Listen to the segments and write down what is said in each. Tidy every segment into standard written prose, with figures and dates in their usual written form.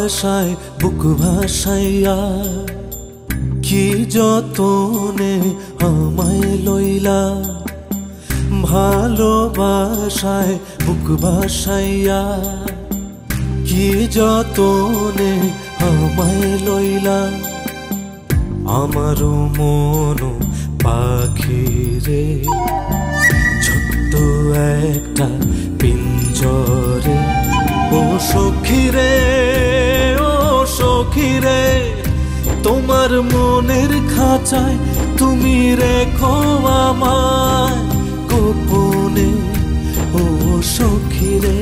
বাসায় বুক ভাসাইয়া কি যতনে আমায় লইলা, ভালোবাসায় বুক ভাসাইয়া কি যতনে আমায় লইলা। আমারও মন পাখি রে ছোট্ট একটা পিঞ্জরে। ও সখী রে, ও সখী রে, তোমার মনের খাঁচায় তুমি রেখো আমায় গোপনে। ও সখী রে,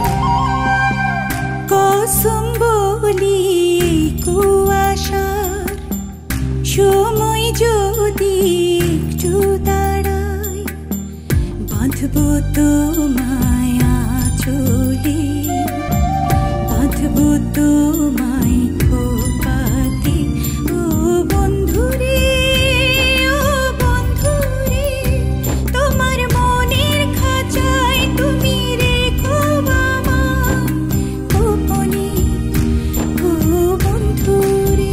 কসম বলি কুয়াশার সময় যদি একটু দাঁড়ায়, বাঁধবো তোমায় আঁচলে, বাঁধবো তোমায় খোপাতে। ও বন্ধুরে, ও বন্ধুরে, তোমার মনের খাঁচায় তুমি রেখো আমায় গোপনে। ও বন্ধুরে,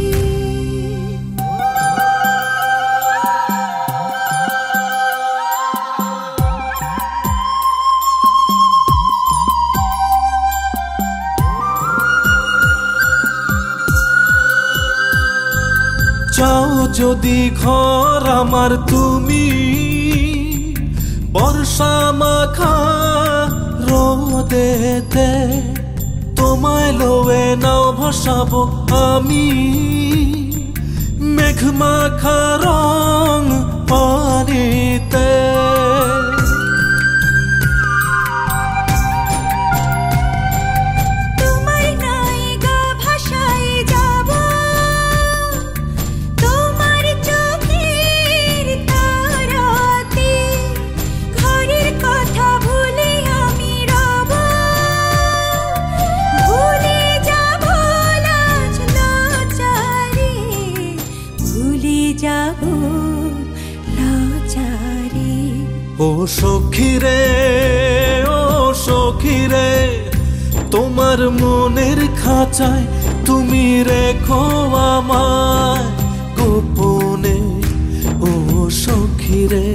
চাও যদি ঘর আমার তুমি, বর্ষা মাখা রোদেতে তোমায় লোয়ে নাও ভাসাবো আমি। মেঘ মাখা রং পানিতে যাবো লাচারে। ও সখী রে, ও সখী রে, তোমার মনের খাঁচায় তুমি রেখো আমায় গোপনে। ও সখী রে,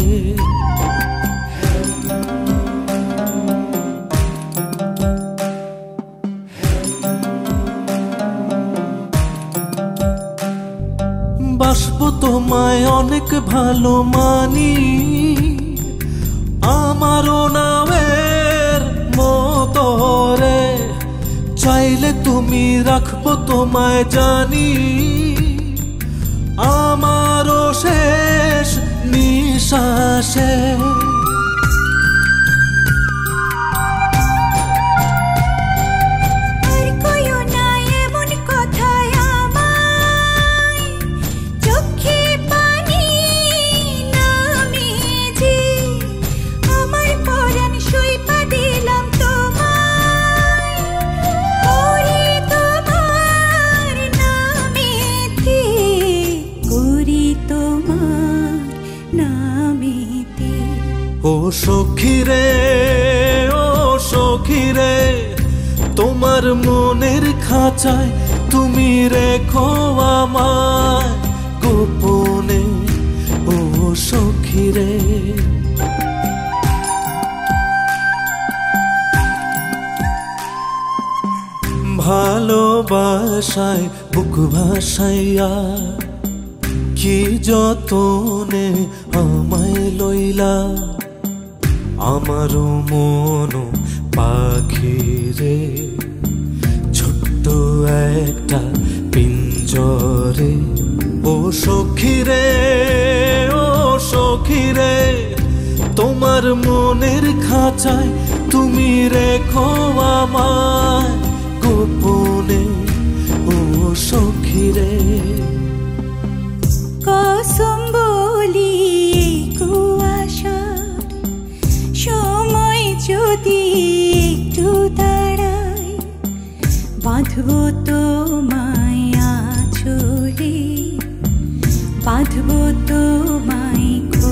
বাসবো তোমায় অনেক ভালো মানি, আমারও নামের মতো রে। চাইলে তুমি রাখবো তোমায় জানি, আমারও শেষ নিঃশ্বাসে। ও সখী রে, ও সখী রে, তোমার মনের খাঁচায় তুমি রেখো আমায় গোপনে। ও সখী রে, ভালোবাসায় বুক ভাসাইয়া কি যতনে আমায় লইলা। আমারও মন পাখি রে ছোট্ট একটা পিঞ্জরে। ও সখী রে, ও সখী রে, তোমার মনের খাঁচায় তুমি রেখো আমায় গোপনে। ও সখী রে, কসম বলি কুয়াশার সময় যদি একটু দাঁড়ায়, বাঁধবো তোমায় আঁচলে, বাঁধবো তোমায়